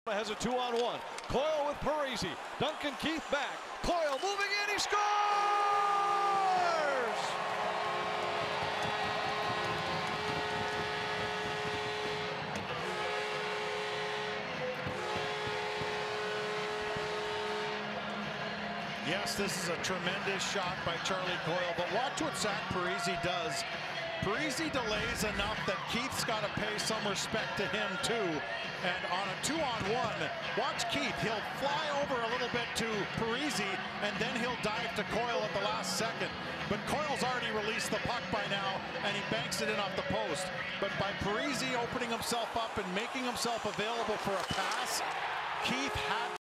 Has a 2-on-1. Coyle with Parisi. Duncan Keith back. Coyle moving in. He scores! Yes, this is a tremendous shot by Charlie Coyle, but watch what Zach Parisi does. Parisi delays enough that Keith's got to pay some respect to him too. And on a 2-on-1, watch Keith. He'll fly over a little bit to Parisi, and then he'll dive to Coyle at the last second. But Coyle's already released the puck by now, and he banks it in off the post. But by Parisi opening himself up and making himself available for a pass, Keith had